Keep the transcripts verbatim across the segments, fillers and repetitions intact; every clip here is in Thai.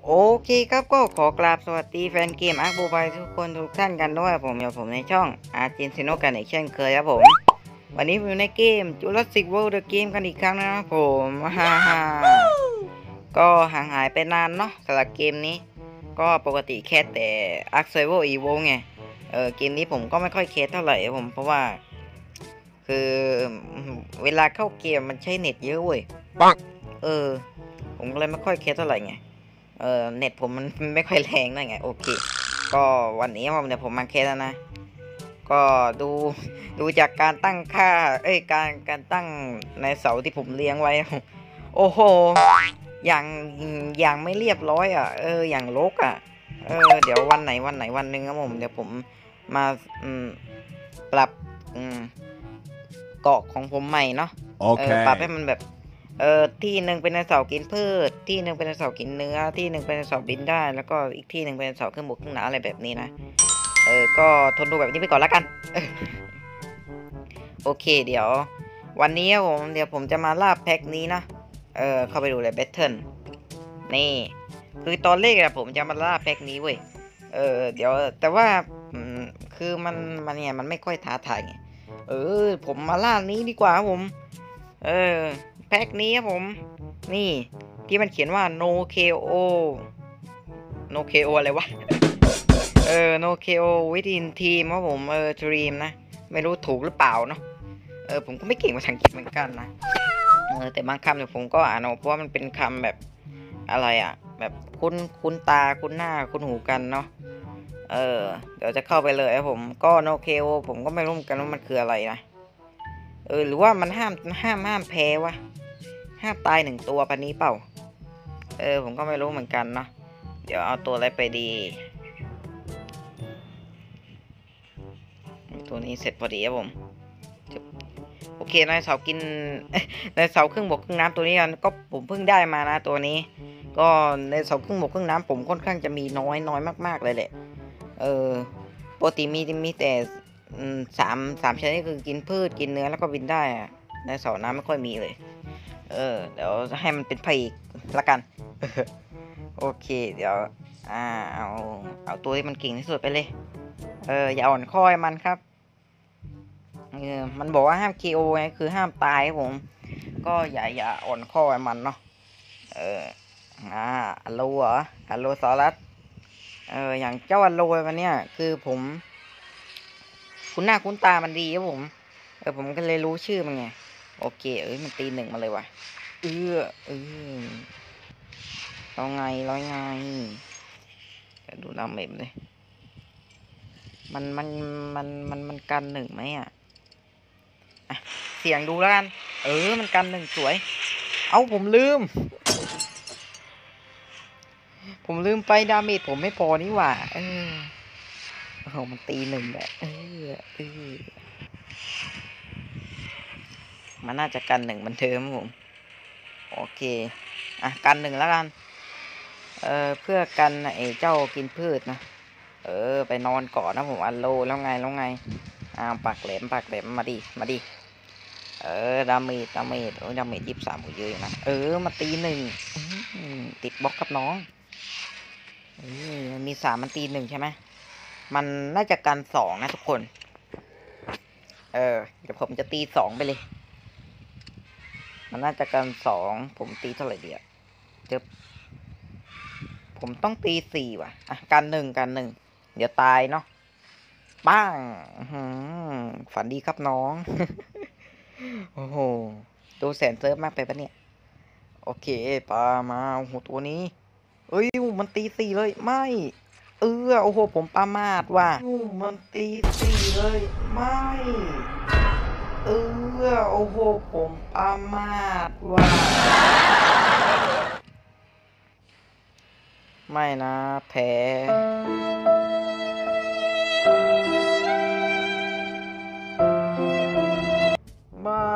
โอเคครับก็ขอกราบสวัสดีแฟนเกมอาร์คโมบายทุกคนทุกท่านกันด้วยผมอยู่ผมในช่องอาร์เจนซิโนกันอีกเช่นเคยครับผมวันนี้ผมอยู่ในเกม Jurassic World The Game กันอีกครั้งนะครับผมฮ่าฮ่าก็ห่างหายไปนานเนาะสำหรับเกมนี้ก็ปกติแค่แต่ Ark Survival Evo ไงเออเกมนี้ผมก็ไม่ค่อยเคสเท่าไหร่ผมเพราะว่าคือเวลาเข้าเกมมันใช้เน็ตเยอะเว้ยเออผมก็เลยไม่ค่อยเคสเท่าไหร่ไงเออเน็ตผมมันไม่ค่อยแรงนั่นไงโอเคก็วันนี้ผมเนี่ยผมมาเคสแล้วนะก็ดูดูจากการตั้งค่าเอ้ยการการตั้งในเสาที่ผมเลี้ยงไว้โอ้โหอย่างอย่างไม่เรียบร้อยอ่ะเอออย่างรกอ่ะเออเดี๋ยววันไหนวันไหนวันหนึ่งครับผมเดี๋ยวผมมาอืมปรับอืมเกาะของผมใหม่เนาะโอเคปรับให้มันแบบเออที่หนึ่งเป็นไดโนเสาร์กินพืชที่หนึ่งเป็นไดโนเสาร์กินเนื้อที่หนึ่งเป็นไดโนเสาร์บินได้แล้วก็อีกที่หนึ่งเป็นไดโนเสาร์ขึ้นบกขึ้นน้ำอะไรแบบนี้นะเออก็ทนดูแบบนี้ไปก่อนแล้วกันโอเคเดี๋ยววันนี้ผมเดี๋ยวผมจะมาล่าแพ็คนี้นะเออเข้าไปดูเลยแบทเทิลนี่คือตอนแรกอะผมจะมาล่าแพ็คนี้เว้ยเออเดี๋ยวแต่ว่าคือมันมันเนี่ยมันไม่ค่อยท้าทายไงเออผมมาล่านี้ดีกว่าผมเออแพ็คนี้ครับผมนี่ที่มันเขียนว่า no เค โอ no เค โอ อะไรวะเออ no เค โอ within team ครับผมเออ dream นะไม่รู้ถูกหรือเปล่าเนาะเออผมก็ไม่เก่งภาษาอังกฤษเหมือนกันนะเออแต่บางคำเนี่ยผมก็อ่านออกเพราะว่ามันเป็นคำแบบอะไรอ่ะแบบคุ้นคุ้นตาคุ้นหน้าคุ้นหูกันเนาะเออเดี๋ยวจะเข้าไปเลยครับผมก็ no เค โอ ผมก็ไม่รู้เหมือนกันว่ามันคืออะไรนะเออหรือว่ามันห้ามห้ามห้ามแพ้วะห้ามตายหนึ่งตัวปันนี้เปล่าเออผมก็ไม่รู้เหมือนกันเนาะเดี๋ยวเอาตัวอะไรไปดีตัวนี้เสร็จพอดีครับผมโอเคนายเสากินนายเสาครึ่งบกครึ่งน้ำตัวนี้กันก็ผมเพิ่งได้มานะตัวนี้ก็ในเสาครึ่งบกครึ่งน้ำผมค่อนข้างจะมีน้อยน้อยมากๆเลยแหละเออปกติมีมีแต่สามสามชนิดคือกินพืชกินเนื้อแล้วก็บินได้อะในเสาน้ำไม่ค่อยมีเลยเออเดี๋ยวให้มันเป็นพระเอกละกันโอเคเดี๋ยวอ่าเอาเอาตัวที่มันเก่งที่สุดไปเลยเอออย่าอ่อนข้อมันครับเออมันบอกว่าห้าม เค โอ ไงคือห้ามตายครับผมก็อย่าอย่าอ่อนข้อมันเนาะเอออ่าอัลโลเหรออัลโลซอรัสเอออย่างเจ้าอัลโลมันเนี่ยคือผมคุ้นหน้าคุ้นตามันดีครับผมเออผมก็เลยรู้ชื่อมันไงโอเคเอ้ยมันตีหนึ่งมาเลยว่ะเออเออเราไงเราไงเดี๋ยวดูดาเมจเลยมันมันมันมันมันกันหนึ่งไหมอ่ะเสียงดูแล้วกันเออมันกันหนึ่งสวยเอาผมลืมผมลืมไปดาเมจผมไม่พอนี่หว่าเออโอ้มันตีหนึ่งแหละเออเออมันน่าจะกันหนึ่งมันเทิมผมโอเคอ่ะกันหนึ่งแล้วกันเออเพื่อกันไอ้เจ้ากินพืชนะเออไปนอนก่อนนะผมอันโลแล้วไงแล้วไงอ่าปากแหลมปากแหลมมาดิมาดิเออดาเมจดาเมจโอ้ดาเมจยี่สิบสามกูเยอะนะเออมาตีหนึ่งติดบล็อกกับน้องเออมีสามมันตีหนึ่งใช่ไหมมันน่าจะกันสองนะทุกคนเออเดี๋ยวผมจะตีสองไปเลยมันน่าจะกันสองผมตีเท่าไหร่เดียวเจอผมต้องตีสี่ว่ะอ่ะกันหนึ่งกันหนึ่งเดี๋ยวตายเนาะป้างฝันดีครับน้องโอ้โหดูแสนเซิร์ฟมากไปปะเนี่ยโอเคปามาโอ้โหตัวนี้เอ้ยมันตีสี่เลยไม่เออโอ้โหผมปามาดว่ะมันตีสี่เลยไม่เออโอ้โหผมปามาดว่ะไม่นะแพ้บ้า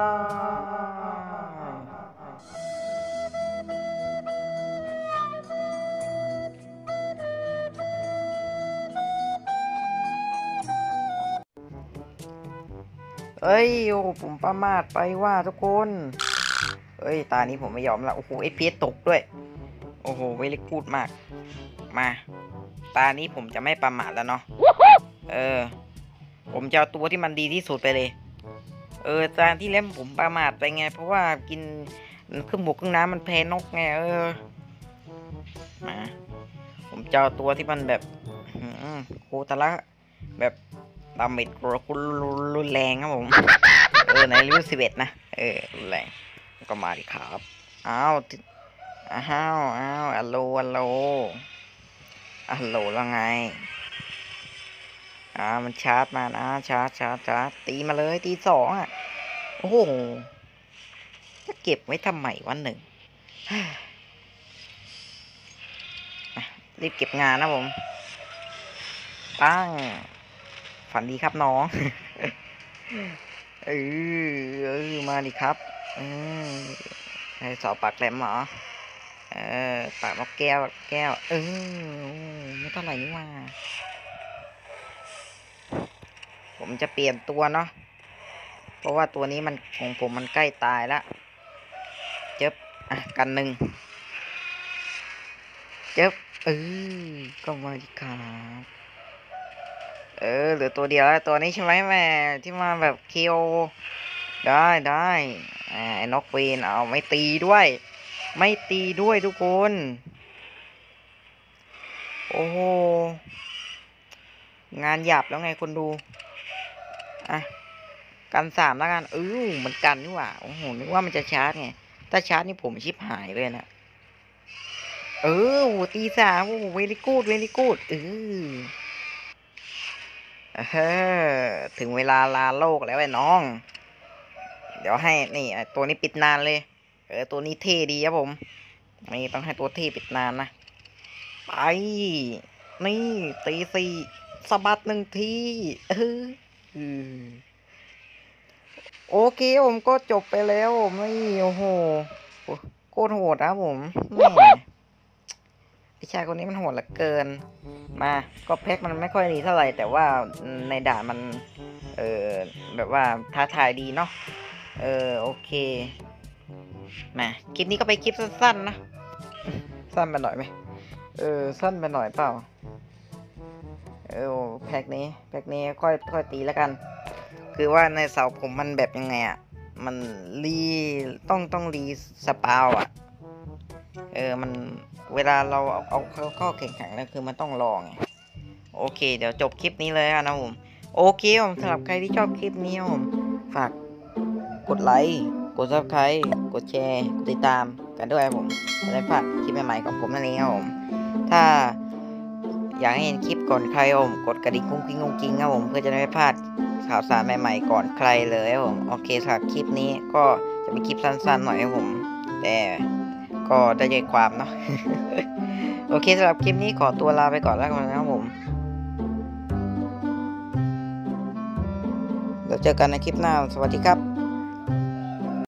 เอ้ยโอ้ผมประมาทไปว่าทุกคนเอ้ยตานี้ผมไม่ยอมละโอ้โหเอฟพีเอสตกด้วยโอ้โหเวลิกูดมากมาตานี้ผมจะไม่ประมาทแล้วเนาะเออผมจะเอาตัวที่มันดีที่สุดไปเลยเออตาที่เล่มผมประมาทไปไงเพราะว่ากินเครื่องบกเครื่องน้ำมันแพ้นกไงเออมาผมจะเอาตัวที่มันแบบโคตรละแบบดาเมจรุนแรงครับผมเออในเลเวลสิบเอ็ดนะเออรุนแรงก็มาดิครับอ้าวอ้าวอ้าวอัลโหลอัลโหลอัลโหลว่าไงอ่ามันชาร์จมานะชาร์จชาร์จชาร์จตีมาเลยตีสองอ่ะโอ้โหจะเก็บไว้ทำไมวันหนึ่งรีบเก็บงานนะผมปั้งฝันดีครับน้องเออเออมาดิครับอืมให้สอบปากแหลมเหรอเออปากนกแก้วแก้วเออไม่เท่าไหร่นี่ว่าผมจะเปลี่ยนตัวเนาะเพราะว่าตัวนี้มันของผมมันใกล้ตายแล้วเจ็บอ่ะกันหนึ่งเจ็บเออก็มาดิครับเออเหลือตัวเดียวแล้วตัวนี้ใช่ไหมแม่ที่มาแบบเคโอได้ได้ไอ้นกเวนเอาไม่ตีด้วยไม่ตีด้วยทุกคนโอ้โหงานหยาบแล้วไงคนดูอ่ะกันสามแล้วกันเออมันกันนี่หว่าโอ้โหนึกว่ามันจะชาร์จไงถ้าชาร์จนี่ผมชิบหายเลยนะเออโหตีสามโอ้โหเวลิกูดเวลิกูดเออเออถึงเวลาลาโลกแล้วไอ้น้องเดี๋ยวให้นี่ตัวนี้ปิดนานเลยเออตัวนี้เท่ดีครับผมนี่ต้องให้ตัวเท่ปิดนานนะไปนี่ตีสี่สะบัดหนึ่งทีเออโอเคผมก็จบไปแล้วไม่โอ้โหโคตรโหดนะผมแม่พี่ชายคนนี้มันโหดเหลือเกินมาก็แพ็คมันไม่ค่อยดีเท่าไหร่แต่ว่าในด่านมันเออแบบว่าท้าทายดีเนาะเออโอเคมาคลิปนี้ก็ไปคลิปสั้นๆนะสั้นไปหน่อยไหมเออสั้นไปหน่อยเปล่าเออแพ็คนี้แพ็คนี้ค่อยค่อยตีแล้วกันคือว่าในเสาผมมันแบบยังไงอ่ะมันรีต้องต้องรีสปาวอ่ะเออมันเวลาเราเอาเอาเข้าเข้าแข่งขันแล้วคือมันต้องรอไงโอเคเดี๋ยวจบคลิปนี้เลยนะผมโอเคผมสำหรับใครที่ชอบคลิปนี้ผมฝากกดไลค์กดซับสไครต์กดแชร์กดติดตามกันด้วยผมจะได้พลาดคลิปใหม่ๆของผมนั่นเองครับผมถ้าอยากให้เห็นคลิปก่อนใครผมกดกระดิ่งกุ้งกิ้งกุ้งกิ้งครับผมเพื่อจะไม่พลาดข่าวสารใหม่ๆก่อนใครเลยครับผมโอเคสำหรับคลิปนี้ก็จะเป็นคลิปสั้นๆหน่อยครับผมแต่ก็ได้ใจความเนาะ โอเคสำหรับคลิปนี้ขอตัวลาไปก่อนแล้วกันนะครับผมเดี๋ยวเจอกันในคลิปหน้าสวัสดีครับ